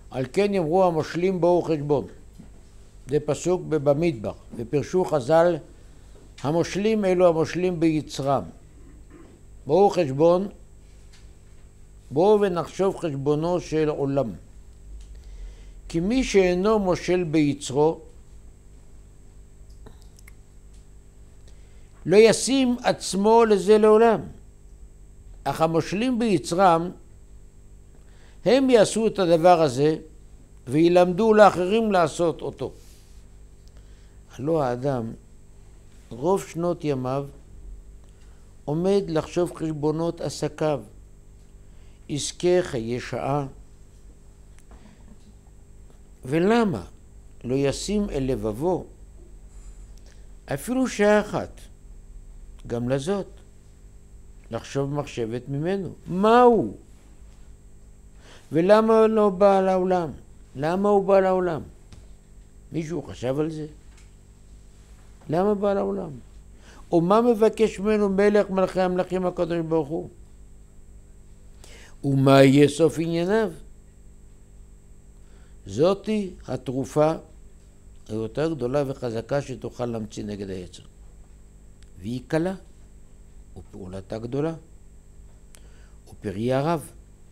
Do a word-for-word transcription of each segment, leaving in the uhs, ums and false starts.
על כן יאמרו המושלים בואו חשבון. זה פסוק במדבר, ופרשו חז"ל, המושלים אלו המושלים ביצרם. בואו חשבון, בואו ונחשוב חשבונו של עולם. כי מי שאינו מושל ביצרו, לא ישים עצמו לזה לעולם. אך המושלים ביצרם, הם יעשו את הדבר הזה, וילמדו לאחרים לעשות אותו. הלא האדם, רוב שנות ימיו, עומד לחשוב חשבונות עסקיו, עסקי חיי שעה. ולמה לא ישים אל לבבו אפילו שעה אחת, גם לזאת, לחשוב מחשבת ממנו? מהו? ולמה לא בא לעולם? למה הוא בא לעולם? מישהו חשב על זה? למה בא לעולם? או מה מבקש ממנו מלך מלכי המלכים הקדוש ברוך הוא? ומה יהיה סוף ענייניו? זאתי התרופה היותר גדולה וחזקה שתוכל להמציא נגד היצר. והיא קלה, ופעולתה גדולה, ופריה רב.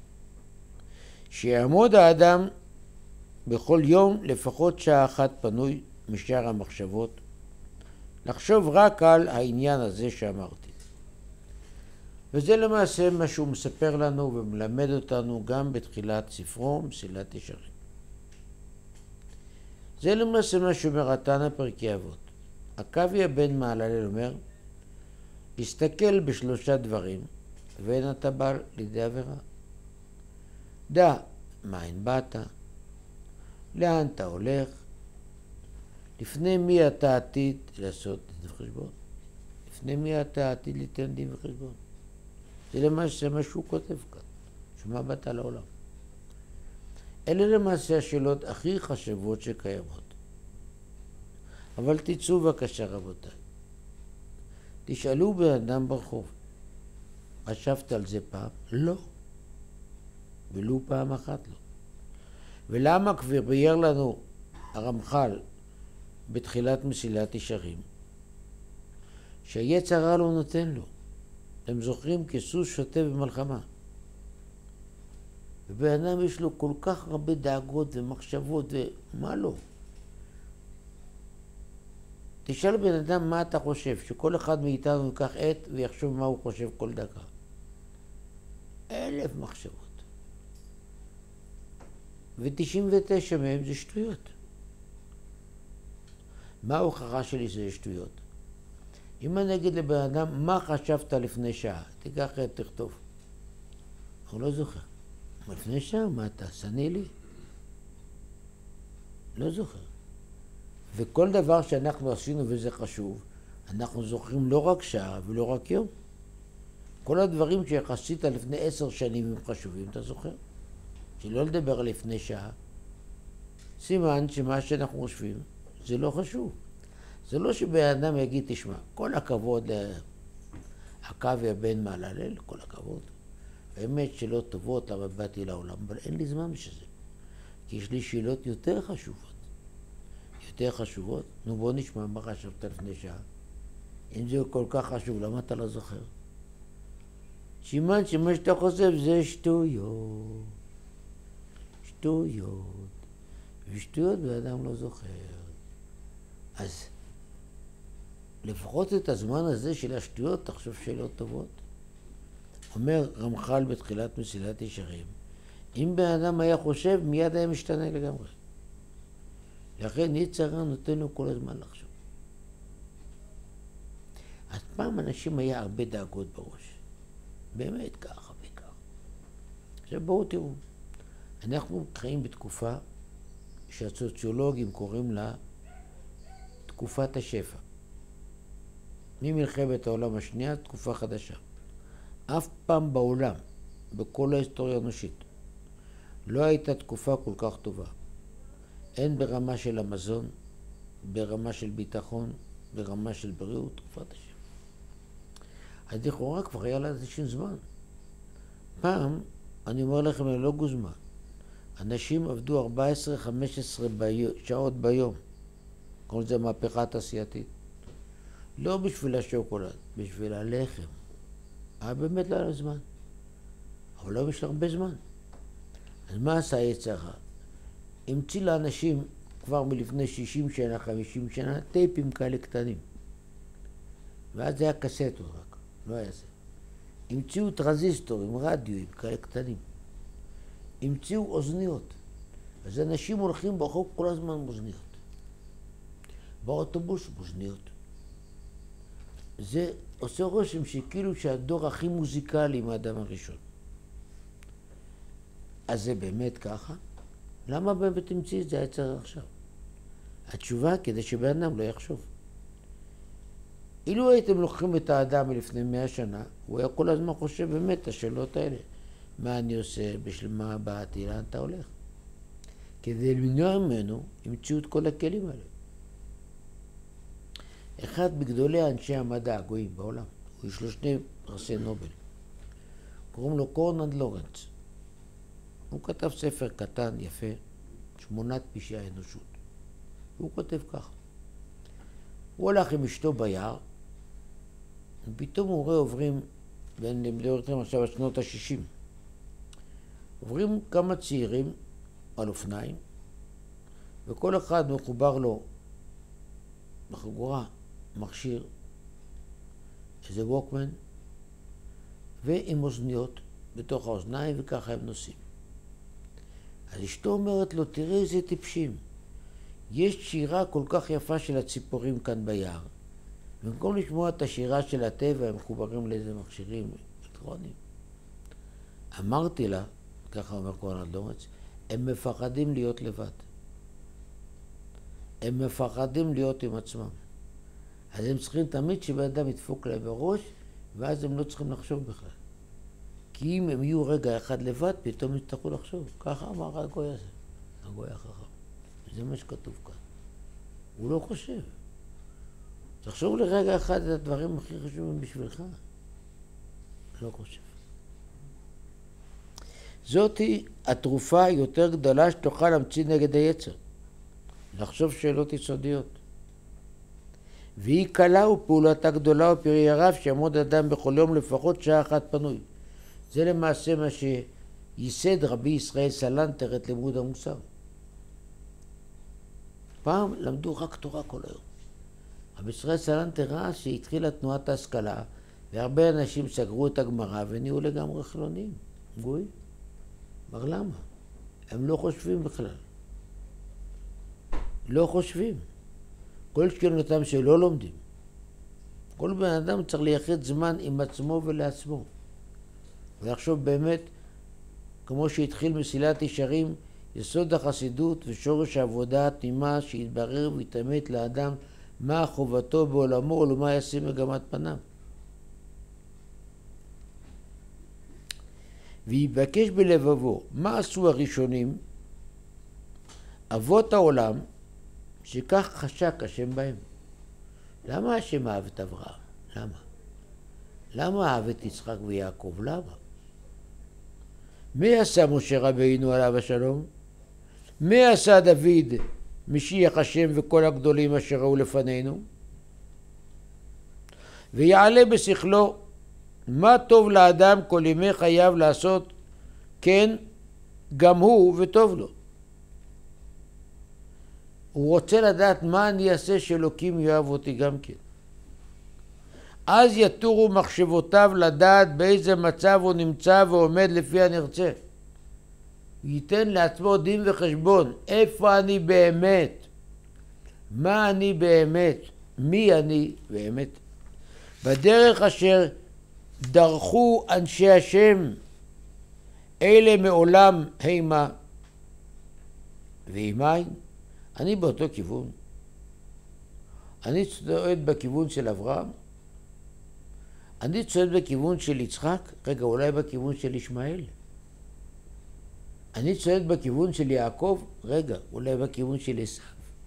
שיעמוד האדם בכל יום לפחות שעה אחת פנוי משאר המחשבות, לחשוב רק על העניין הזה שאמרתי. וזה למעשה מה שהוא מספר לנו ומלמד אותנו גם בתחילת ספרו מסילת ישרים. זה למעשה מה שאומר התנא פרקי אבות. עקביה בן מהללל אומר, הסתכל בשלושה דברים ואין אתה בא לידי עבירה. דע מאין באת, לאן אתה הולך, לפני מי אתה עתיד לעשות דין וחשבון, לפני מי אתה עתיד ליתן דין וחשבון. זה למעשה מה שהוא כותב כאן, שמה באת לעולם. אלה למעשה השאלות הכי חשובות שקיימות. אבל תצאו בבקשה רבותיי, תשאלו בן אדם ברחוב, חשבת על זה פעם? לא. ולו פעם אחת לא. ולמה כבר ביאר לנו הרמח"ל בתחילת מסילת ישרים, שהיצר הרע לא נותן לו. הם זוכרים כסוס שוטה במלחמה. ובן אדם יש לו כל כך הרבה דאגות ומחשבות ומה לא. תשאל בן אדם מה אתה חושב, שכל אחד מאיתנו ייקח עת ויחשוב מה הוא חושב כל דקה. אלף מחשבות. ו-תשעים ותשע מהם זה שטויות. מה ההוכחה שלי שזה שטויות? אם אני אגיד לבן אדם, מה חשבת לפני שעה? תיקח עת, תכתוב. הוא לא זוכר. לפני שעה, מה אתה? סני לי? לא זוכר. וכל דבר שאנחנו עשינו וזה חשוב, אנחנו זוכרים לא רק שעה ולא רק יום. כל הדברים שיחסית לפני עשר שנים הם חשובים, אתה זוכר? שלא לדבר לפני שעה. סימן שמה שאנחנו חושבים זה לא חשוב. זה לא שבן אדם יגיד, תשמע, כל הכבוד לעקביה בן מהללל, כל הכבוד. באמת שאלות טובות, למה באתי לעולם, אבל אין לי זמן בשביל זה. כי יש לי שאלות יותר חשובות. יותר חשובות? נו בוא נשמע מה חשבת לפני שעה. אם זה כל כך חשוב, למה אתה לא זוכר? שימן שמה שאתה חושב זה שטויות. שטויות. ושטויות באדם לא זוכר. אז לפחות את הזמן הזה של השטויות תחשוב שאלות טובות. אומר רמח"ל בתחילת מסילת ישרים, אם בן אדם היה חושב, מיד היה משתנה לגמרי. לכן יצר הרע נותן לו כל הזמן לחשוב. אז פעם אנשים היה הרבה דאגות בראש. באמת ככה וככה. עכשיו בואו תראו. אנחנו חיים בתקופה שהסוציולוגים קוראים לה תקופת השפע. ממלחמת העולם השנייה, תקופה חדשה. אף פעם בעולם, בכל ההיסטוריה האנושית, לא הייתה תקופה כל כך טובה. הן ברמה של המזון, ברמה של ביטחון, ברמה של בריאות, תקופת השפע. אז לכאורה כבר היה לה איזשהו זמן. פעם, אני אומר לכם, לא גוזמן. אנשים עבדו ארבע עשרה חמש עשרה ביום, שעות ביום. כל זה מהפכה תעשייתית. לא בשביל השוקולד, בשביל הלחם. היה באמת לא היה זמן. אבל לא יש הרבה זמן. אז מה עשה יצר הרע? המציא לאנשים כבר מלפני שישים שנה, חמישים שנה, טייפים כאלה קטנים. ואז זה היה קסטות רק, לא היה זה. המציאו טרנזיסטורים, רדיואים כאלה קטנים. המציאו אוזניות. אז אנשים הולכים ברחוב כל הזמן עם אוזניות. באוטובוס אוזניות. זה עושה רושם שכאילו שהדור הכי מוזיקלי מהאדם הראשון. אז זה באמת ככה? למה באמת המציא את זה יצר הרע עכשיו? התשובה, כדי שבן אדם לא יחשוב. אילו הייתם לוקחים את האדם מלפני מאה שנה, הוא היה כל הזמן חושב באמת את השאלות האלה. מה אני עושה, בשביל מה באתי, לאן אתה הולך? כדי למנוע ממנו, המציאו את כל הכלים האלה. אחד בגדולי אנשי המדע הגויים בעולם, יש לו שני פרסי נובל. קוראים לו קונרד לורנץ. הוא כתב ספר קטן, יפה, שמונת פשעי האנושות. הוא כותב ככה. הוא הולך עם אשתו ביער, ופתאום הוא רואה עוברים, ואני מדבר איתכם עכשיו על שנות ה-שישים, עוברים כמה צעירים על אופניים, וכל אחד מחובר לו בחגורה מכשיר, איזה ווקמן, ועם אוזניות בתוך האוזניים, וככה הם נוסעים. אז אשתו אומרת לו, תראה איזה טיפשים. יש שירה כל כך יפה של הציפורים כאן ביער. במקום לשמוע את השירה של הטבע, הם מחוברים לאיזה מכשירים אלקטרוניים. אמרתי לה, ככה אומר קונרד לורנץ, הם מפחדים להיות לבד. הם מפחדים להיות עם עצמם. אז הם צריכים תמיד שבן אדם ידפוק להם בראש, ואז הם לא צריכים לחשוב בכלל. כי אם הם יהיו רגע אחד לבד, פתאום יצטרכו לחשוב. ככה אמר הגוי הזה, הגוי החכם. זה מה שכתוב כאן. הוא לא חושב. תחשוב לרגע אחד את הדברים הכי חשובים בשבילך. לא חושב. זאתי התרופה היותר גדולה שתוכל להמציא נגד היצר. לחשוב שאלות יסודיות. והיא קלה ופעולתה גדולה ופרי הרב שיעמוד אדם בכל יום לפחות שעה אחת פנוי. זה למעשה מה שייסד רבי ישראל סלנטר את לימוד המוסר. פעם למדו רק תורה כל היום. רבי ישראל סלנטר ראה שהתחילה תנועת ההשכלה, והרבה אנשים סגרו את הגמרא ונהיו לגמרי חילונים, גויים. אמר למה? הם לא חושבים בכלל. לא חושבים. כל שכנותם שלא לומדים. כל בן אדם צריך לייחד זמן עם עצמו ולעצמו. ולחשוב באמת, כמו שהתחיל מסילת ישרים, יסוד החסידות ושורש העבודה התמימה שיתברר ויתאמת לאדם מה חובתו בעולמו ולמה ישים מגמת פניו. ויבקש בלבבו, מה עשו הראשונים? אבות העולם, שכך חשק השם בהם. למה השם אהב את אברהם? למה? למה אהב את יצחק ויעקב? למה? מי עשה משה רבינו עליו השלום? מי עשה דוד משיח השם וכל הגדולים אשר ראו לפנינו? ויעלה בשכלו מה טוב לאדם כל ימי חייו לעשות, כן גם הוא וטוב לו. הוא רוצה לדעת מה אני אעשה שאלוקים יאהב אותי גם כן. אז יתורו מחשבותיו לדעת באיזה מצב הוא נמצא ועומד לפי הנרצה. ייתן לעצמו דין וחשבון, איפה אני באמת? מה אני באמת? מי אני באמת? בדרך אשר דרכו אנשי השם, אלה מעולם הימה והימיים. אני באותו כיוון. אני צועד בכיוון של אברהם. אני צועד בכיוון של יצחק. רגע, אולי בכיוון של ישמעאל. אני צועד בכיוון של יעקב. רגע, אולי בכיוון של עשיו.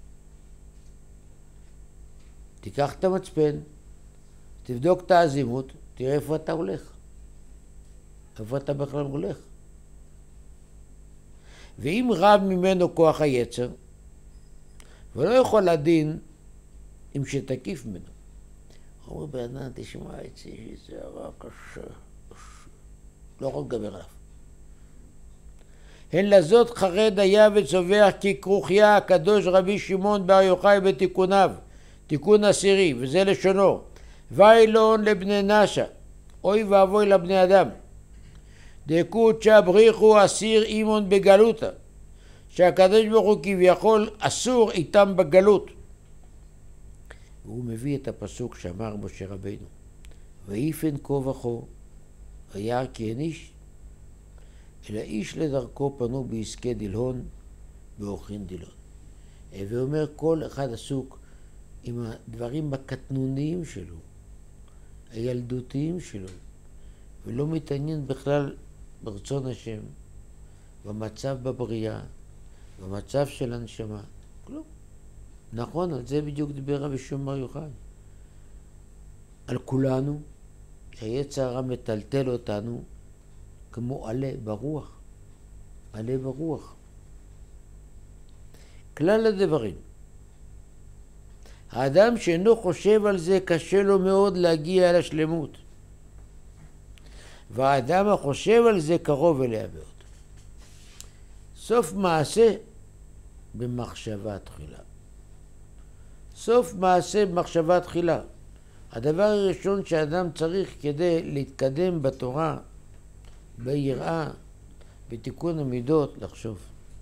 תיקח את המצפן, תבדוק את האזימות, תראה איפה אתה הולך. איפה אתה בכלל הולך. ואם רב ממנו כוח היצר, ולא יכול לדין עם שתקיף ממנו. אומר בענן, תשמע אצלי, זה הרע קשה, לא יכול לדבר עליו. הן לזאת חרד היה וצובח כי כרוכיה הקדוש רבי שמעון בר יוחאי בתיקוניו, תיקון עשירי, וזה לשונו, ואילון לבני נשה, אוי ואבוי לבני אדם, דקות שבריחו אסיר אימון בגלותה, שהקדוש ברוך הוא כביכול אסור איתם בגלות. והוא מביא את הפסוק שאמר משה רבינו, ויפן כה וכה, וירא כי אין איש, אלא איש לדרכו פנו בעסקי דלהון, באוכין דילון. ואומר כל אחד עסוק עם הדברים הקטנוניים שלו, הילדותיים שלו, ולא מתעניין בכלל ברצון השם, במצב בבריאה, במצב של הנשמה, כלום. נכון, על זה בדיוק דיבר רבי שמעון בר יוחאי. על כולנו, שהיצר הרע מטלטל אותנו כמו עלה ברוח. עלה ברוח. כלל הדברים. האדם שאינו חושב על זה קשה לו מאוד להגיע לשלמות. והאדם החושב על זה קרוב אליה מאוד. סוף מעשה במחשבה תחילה. סוף מעשה במחשבה תחילה. הדבר הראשון שהאדם צריך כדי להתקדם בתורה, ביראה, בתיקון המידות, לחשוב.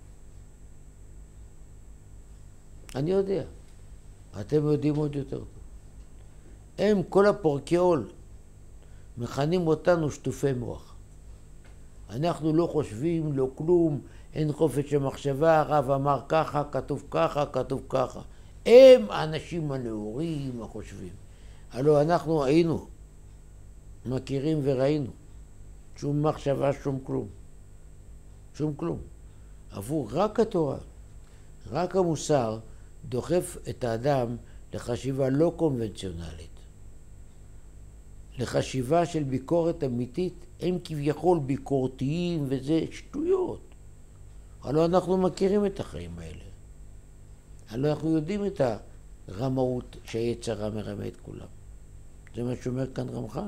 אני יודע, אתם יודעים עוד יותר טוב. הם, כל הפורקי עול, מכנים אותנו שטופי מוח. אנחנו לא חושבים, לא כלום, אין חופש המחשבה, הרב אמר ככה, כתוב ככה, כתוב ככה. הם האנשים הנאורים, החושבים. הלוא אנחנו היינו, מכירים וראינו. שום מחשבה, שום כלום. שום כלום. עבור רק התורה, רק המוסר, דוחף את האדם לחשיבה לא קונבנציונלית. לחשיבה של ביקורת אמיתית, הם כביכול ביקורתיים וזה שטויות. הלוא אנחנו מכירים את החיים האלה. הלוא אנחנו יודעים את הרמאות שהיצר הרע מרמה את כולם. זה מה שאומר כאן רמח"ל.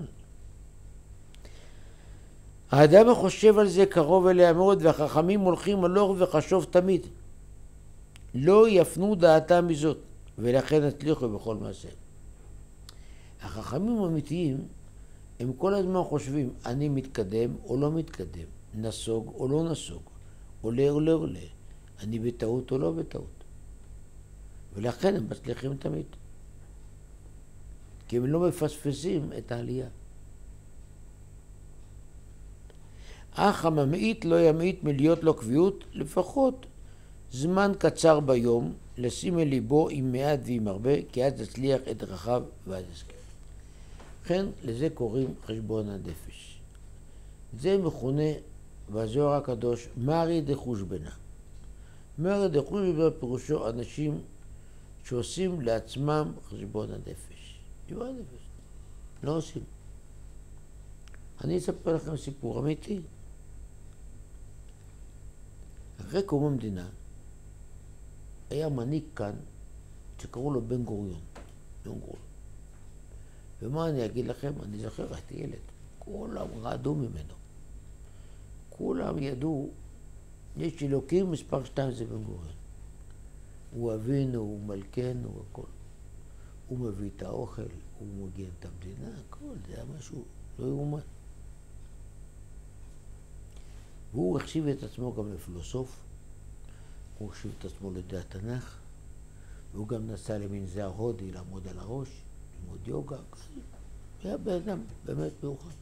האדם החושב על זה קרוב אליה מאוד, והחכמים הולכים הלוך וחשוב תמיד. לא יפנו דעתם מזאת, ולכן הצליחו בכל מעשה. החכמים האמיתיים, הם כל הזמן חושבים, אני מתקדם או לא מתקדם, נסוג או לא נסוג, עולה או לא עולה, אני בטעות או לא בטעות. ולכן הם מצליחים תמיד. כי הם לא מפספסים את העלייה. אך הממעיט לא ימעיט מלהיות לו קביעות, לפחות זמן קצר ביום, לשים אל ליבו עם מעט ועם הרבה, כי אז תצליח את דרכיו ועד יזכה. לכן לזה קוראים חשבון הנפש. זה מכונה בזוהר הקדוש מרי דחושבנה. מרי דחושבנה פירושו אנשים שעושים לעצמם חשבון הנפש. חשבון הנפש. לא עושים. אני אספר לכם סיפור אמיתי. אחרי קום המדינה, היה מנהיג כאן שקראו לו בן גוריון. בן גוריון. ומה אני אגיד לכם? אני זוכר, הייתי ילד. כולם רעדו ממנו. כולם ידעו, יש אלוקים, מספר שתיים זה בן גוריון. הוא אבינו, הוא מלכנו, הוא הכל. הוא מביא את האוכל, הוא מגן את המדינה, הכל, זה היה משהו לא יאומן. והוא החשיב את עצמו גם לפילוסוף, הוא החשיב את עצמו לדעת התנ"ך, והוא גם נסע למנזר הודי לעמוד על הראש, ללמוד יוגה, היה בן אדם באמת מיוחד.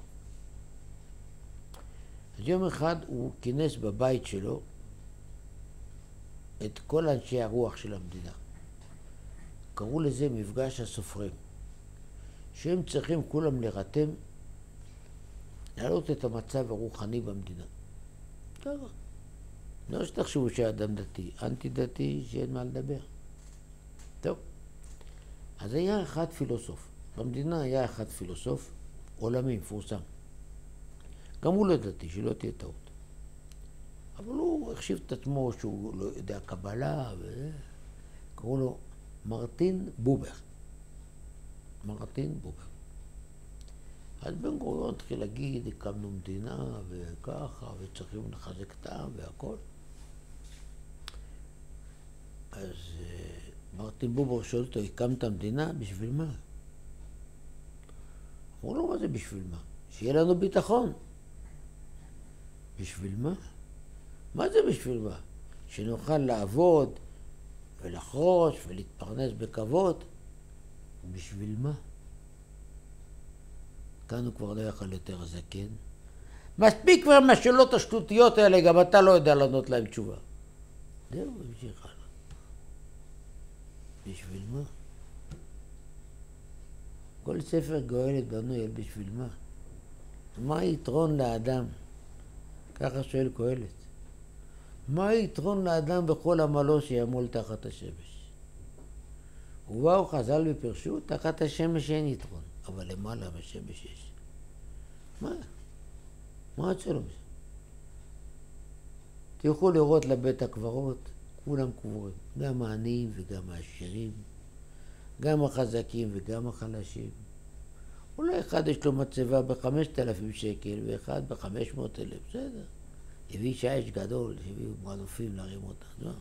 אז יום אחד הוא כינס בבית שלו את כל אנשי הרוח של המדינה. קראו לזה מפגש הסופרים, שהם צריכים כולם לרתם, להעלות את המצב הרוחני במדינה. ככה. לא שתחשבו שהאדם דתי, אנטי דתי שאין מה לדבר. טוב. אז היה אחד פילוסוף. במדינה היה אחד פילוסוף עולמי, מפורסם. גם הוא לא דתי, שלא תהיה טעות. אבל הוא החשיב את עצמו שהוא לא יודע קבלה, וזה. קראו לו מרטין בובר. מרטין בובר. אז בן גוריון התחיל להגיד, הקמנו מדינה וככה, וצריכים לחזק את העם והכל. אז מרטין בובר שואל אותו, הקמת מדינה? בשביל מה? אמרו לו, מה זה בשביל מה? שיהיה לנו ביטחון. בשביל מה? מה זה בשביל מה? שנוכל לעבוד ולחרוש ולהתפרנס בכבוד? בשביל מה? כאן הוא כבר לא יכל יותר זקן. מספיק כבר מהשאלות השטותיות האלה, גם אתה לא יודע לענות להם תשובה. זהו, המשיך הלאה. בשביל מה? כל ספר גואלת בנוי על בשביל מה? מה היתרון לאדם? ככה שואל קהלת. מה היתרון לאדם בכל עמלו שיעמול תחת השמש? ובאו חז"ל ופרשו, תחת השמש אין יתרון, אבל למעלה מהשמש יש. מה? מה יוצא לו מזה? תלכו לראות לבית הקברות, כולם קבורים, גם העניים וגם העשירים, גם החזקים וגם החלשים. אולי אחד יש לו מצבה בחמשת אלפים שקל ואחד בחמש מאות אלף, בסדר. הביא שיש גדול, הביאו מנופים להרים אותה, לא?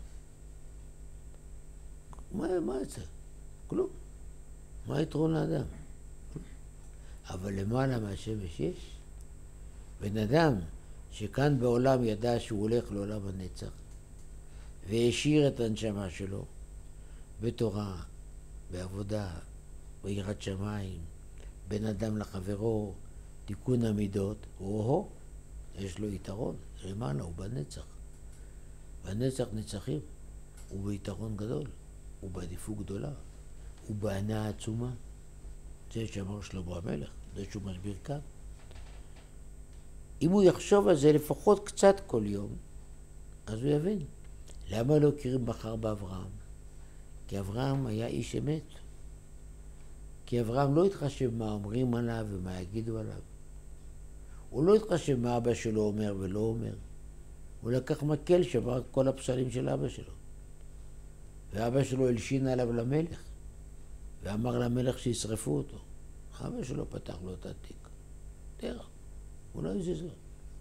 מה, מה יצא? כלום. מה יתרון לאדם? אבל למעלה מהשמש יש. בן אדם שכאן בעולם ידע שהוא הולך לעולם הנצח והשאיר את הנשמה שלו בתורה, בעבודה, ביראת שמיים, בין אדם לחברו, תיקון המידות, או-הו, יש לו יתרון, למעלה, הוא בנצח. בנצח נצחים, הוא ביתרון גדול, הוא בעדיפות גדולה, הוא בהנאה עצומה. זה שאמר שלמה המלך, זה שהוא מסביר כאן. אם הוא יחשוב על זה לפחות קצת כל יום, אז הוא יבין. למה לא הכירים בחר באברהם? כי אברהם היה איש אמת. כי אברהם לא התחשב מה אומרים עליו ומה יגידו עליו. הוא לא התחשב מה אבא שלו אומר ולא אומר. הוא לקח מקל שבר כל הפסלים של אבא שלו. ואבא שלו הלשין עליו למלך, ואמר למלך שישרפו אותו. אבא שלו פתח לו את התיק. תראה, הוא לא הזיז לו.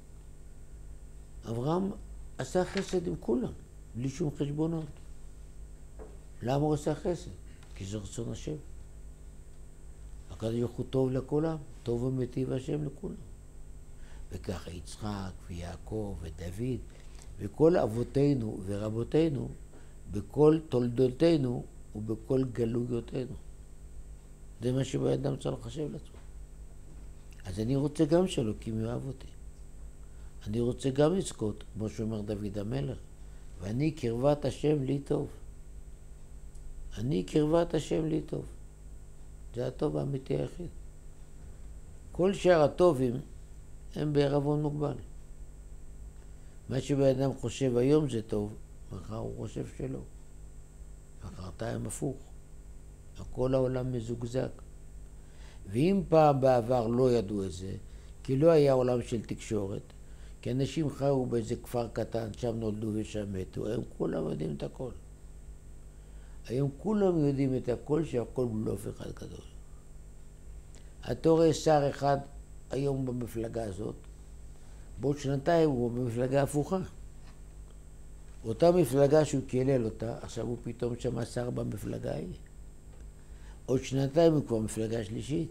אברהם עשה חסד עם כולם, בלי שום חשבונות. למה הוא עשה חסד? כי זה רצון השם. הקדוש ברוך הוא טוב לכולם, טוב ומיטיב השם לכולם. וככה יצחק ויעקב ודוד וכל אבותינו ורבותינו בכל תולדותינו ובכל גלויותינו. זה מה שבאדם צריך לחשב לעצמו. אז אני רוצה גם שאלוקים יאהב אותי. אני רוצה גם לזכות, כמו שאומר דוד המלך, ואני קרבת השם לי טוב. אני קרבת השם לי טוב. זה הטוב האמיתי היחיד. כל שאר הטובים הם בערבון מוגבל. מה שבאדם חושב היום זה טוב, מחר הוא חושב שלא. מחרתיים הפוך. הכל העולם מזוגזג. ואם פעם בעבר לא ידעו את זה, כי לא היה עולם של תקשורת, כי אנשים חיו באיזה כפר קטן, שם נולדו ושם מתו, היום כולם יודעים את הכל. היום כולם יודעים את הכל, שהכל בלוף אחד גדול. אתה רואה שר אחד היום במפלגה הזאת, בעוד שנתיים הוא במפלגה הפוכה. אותה מפלגה שהוא קילל אותה, עכשיו הוא פתאום שמע שר במפלגה ההיא. עוד שנתיים הוא כבר מפלגה שלישית,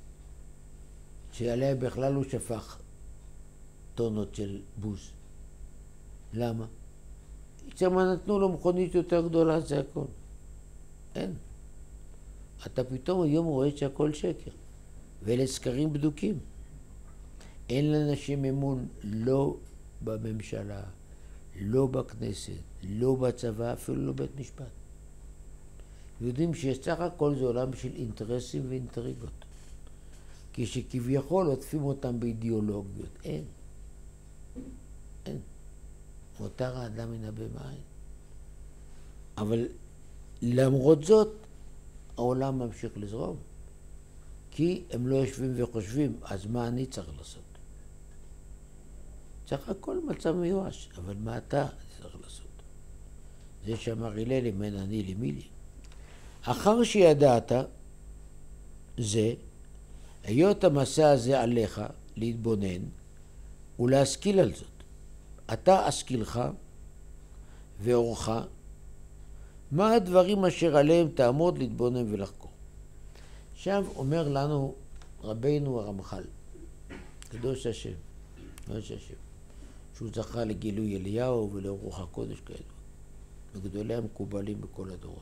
שעליה בכלל הוא שפך טונות של בוז. למה? כשמה נתנו לו מכונית יותר גדולה, זה הכל. אין. אתה פתאום היום רואה שהכל שקר, ואלה סקרים בדוקים. אין לאנשים אמון לא בממשלה, לא בכנסת, לא בצבא, אפילו לא בית משפט. יודעים שסך הכל זה עולם של אינטרסים ואינטריגות. כשכביכול עוטפים אותם באידיאולוגיות. אין. אין. מותר האדם מן הבהמה. אבל למרות זאת, העולם ממשיך לזרום. כי הם לא יושבים וחושבים, אז מה אני צריך לעשות? צריך הכל מצב מיואש, אבל מה אתה צריך לעשות? זה שאמר הלל, אם אין אני למי לי. אחר שידעת, זה, היות המסע הזה עליך להתבונן ולהשכיל על זאת. אתה השכילך ואורך, מה הדברים אשר עליהם תעמוד להתבונן ולחקור. עכשיו אומר לנו רבינו הרמח"ל, קדוש השם, קדוש השם, שהוא זכה לגילוי אליהו ולרוח הקודש כאלו, מגדולי המקובלים בכל הדורות.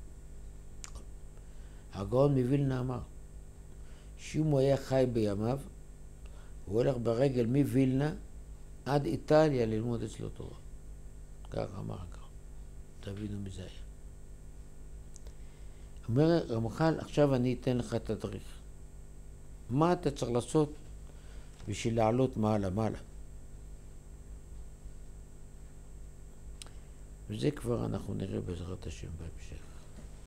הגאון מווילנה אמר, שאם הוא היה חי בימיו, הוא הולך ברגל מווילנה עד איטליה ללמוד אצלו תורה. כך אמר הגאון. תבינו מזה היה. אומר רמח"ל, עכשיו אני אתן לך את הדריך. מה אתה צריך לעשות בשביל לעלות מעלה מעלה? וזה כבר אנחנו נראה בעזרת השם בהמשך.